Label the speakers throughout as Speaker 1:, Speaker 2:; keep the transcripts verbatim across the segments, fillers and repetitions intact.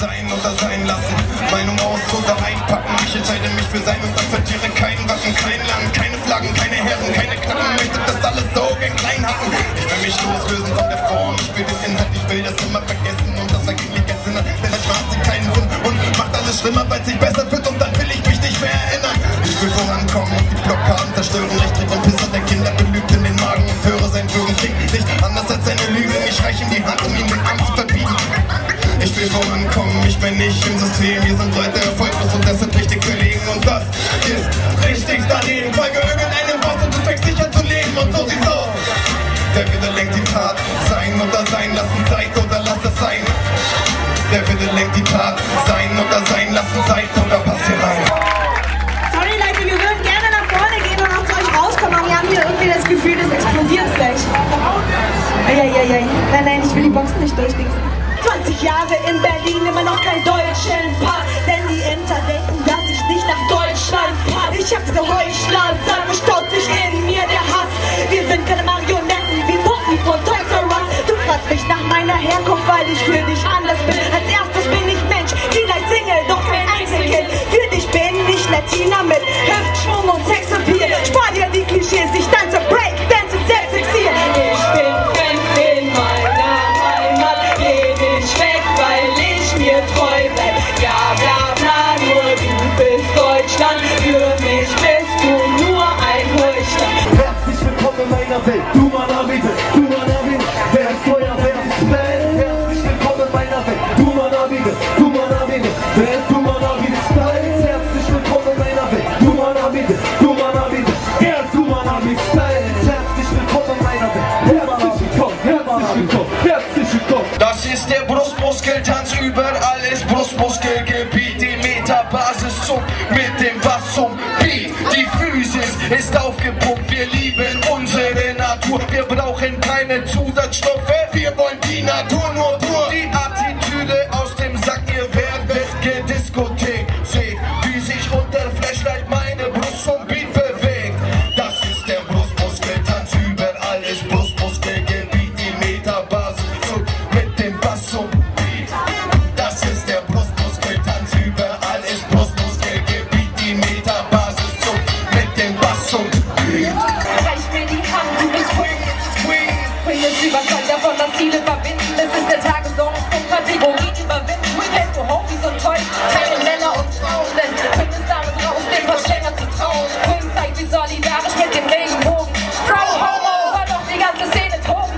Speaker 1: sein oder sein lassen. Meinung aus oder einpacken. Ich entscheide mich für sein und akzeptiere kein Waffen, kein Land, keine Flaggen, keine Herren, keine Knacken. Möchte das alles so gern klein hacken. Ich will mich loslösen von der Form. Ich will den Inhalt, ich will das immer vergessen. Und das ergibt nicht jetzt Sinn, denn das macht sich keinen Sinn. Und macht alles schlimmer, weil es sich besser fühlt. Und dann will ich mich nicht mehr erinnern. Ich will vorankommen und die Blockaden zerstören. Ich trinke und Pisser der Kinder belügt in den Magen und höre sein Würgen klingt nicht anders als seine Lügen. Ich reich ihm die Hand, um ihm den Angst zu verbieten. Ich will vorankommen, ich bin nicht im System. Wir sind Leute erfolglos und das sind richtig verlegen. Und das ist richtig daneben. Folge irgendeinem Boss und du fängst dich an zu leben. Und so sieht's aus. Der Wille lenkt die Tat. Sein oder sein lassen, seid oder lass es sein. Der Wille lenkt die Tat. Sein oder sein lassen, seid oder pass hier rein.
Speaker 2: Sorry Leute, wir würden gerne nach vorne gehen und auch zu euch rauskommen, aber wir haben hier irgendwie das Gefühl, das explodiert gleich. Eieiei. Nein, nein, ich will die Boxen nicht durchdingsen. zwanzig Jahre in Berlin, immer noch kein deutschen Pass. Denn die Enter denken, dass ich nicht nach Deutschland passe. Ich hab diese Heuchler, sage staut sich in mir der Hass. Wir sind keine Marionetten wie Puppen von Toys R Us. Du fragst mich nach meiner Herkunft, weil ich für dich anders bin. Als erstes bin ich Mensch, vielleicht Single, doch kein Einzelkind. Für dich bin ich Latina mit Hüftschwung und Sexappeal. Spar dir die Klischees, ich tanze Break, dance und Selbstexil. Ich bin Fan in meiner Heimat, geh nicht weg, weil ich mir treu bleib. Ja, bla bla, nur du bist Deutschland, für mich bist du nur ein Heuchler.
Speaker 3: Herzlich willkommen in meiner Welt, du meiner Mitte, du meiner Mitte. Wer ist Feuer, wer ist Spell? Herzlich willkommen in meiner Welt, du meiner Mitte, du meiner Mitte. Wer ist du meiner Mitte, Style? Herzlich willkommen in meiner Welt, du meiner Mitte, du meiner Mitte. Wer ist du meiner Mitte, Style? Herzlich willkommen in meiner Welt, herzlich willkommen, herzlich willkommen, herzlich willkommen.
Speaker 4: Das ist der Brustmuskeltanz, überall ist Brustmuskelgebiet. Die Metabasis zuckt mit dem Bass zum Beat. Die Physis ist aufgepumpt, wir lieben unsere Natur. Wir brauchen keine Zusatzstoffe, wir wollen die Natur nur pur. Die Attitüde aus dem Sack, ihr werdet gediskothekt. Seht, wie sich unter Flashlight meine Brust zum Beat bewegt. Das ist der Brustmuskeltanz, überall ist Brustmuskelgebiet. Die Metabasis zuckt mit dem Bass zum Beat. Das ist der Brustmuskeltanz, überall ist Brustmuskelgebiet. Die Metabasis zuckt mit dem Bass zum Beat.
Speaker 2: Reich mir die Hand, du bist Queen. Bring es über Zeit davon, dass Ziele verbinden. Es ist der Tagesordnungspunkt, Kategorien überwinden. Weekend für Homies und Toys, keine Männer und Frauen. Denn bringt es damit raus, den Verschlänger zu trauen. Queen zeigt sich solidarisch mit dem Regenbogen. Frau Homo, war doch die ganze Szene toben.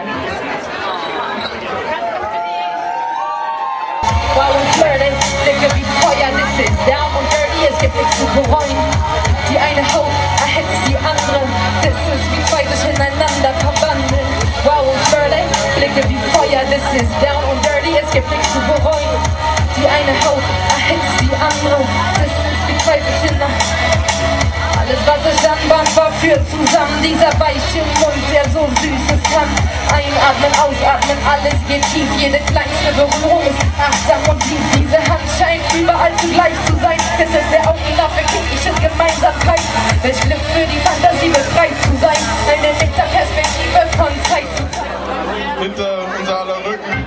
Speaker 2: Wow und flirty, Blicke wie Feuer, this is down und dirty, es gibt nichts zu bereuen. Die eine Haut erhetzt die andere, das ist wie zwei sich ineinander verwandeln. Wow und flirty, Blicke wie Feuer, this is down und dirty, es gibt nichts zu bereuen. Die eine Haut erhetzt die andere, das ist wie zwei sich ineinander. Alles was ich anband war führt zusammen, dieser weiche Mund, der so süß es kann. Einatmen, ausatmen, alles geht tief, jede kleinste Berührung ist achtsam und tief. Diese Hand scheint überall zugleich zu sein, es ist der Augenlaffe, kindliche Gemeinsamkeit. Welch Glück für die Fantasie, befreit zu sein, eine Metaperspektive von Zeit zu Zeit.
Speaker 1: Hinter unser aller Rücken.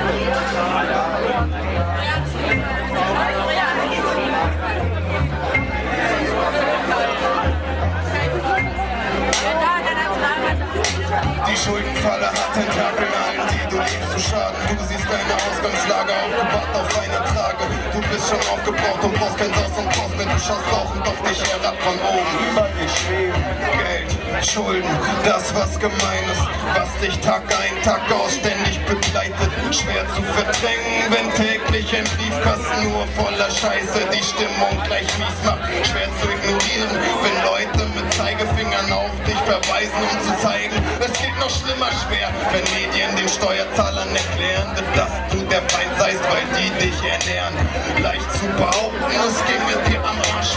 Speaker 1: Die Schuldenfalle hat Tentakel allen, die du liebst, zu schaden. Du siehst deine Ausgangslage aufgebaut auf eine Trage. Du bist schon aufgebraucht und brauchst kein Saus und brauchst, wenn du schaust, rauchen doch nicht herab von oben. Über dich schweben. Geld, Schulden, das was gemein ist, was dich Tag ein, Tag aus ständig begleitet. Schwer zu verdrängen, wenn täglich ein Briefkasten nur voller Scheiße die Stimmung gleich mies macht. Schwer zu ignorieren, wenn Leute mit Zeigefingern auf dich verweisen, um zu zeigen, es geht noch schlimmer schwer, wenn Medien den Steuerzahlern erklären, dass du der Feind seist, weil die dich ernähren. Leicht zu behaupten, es ginge dir am Arsch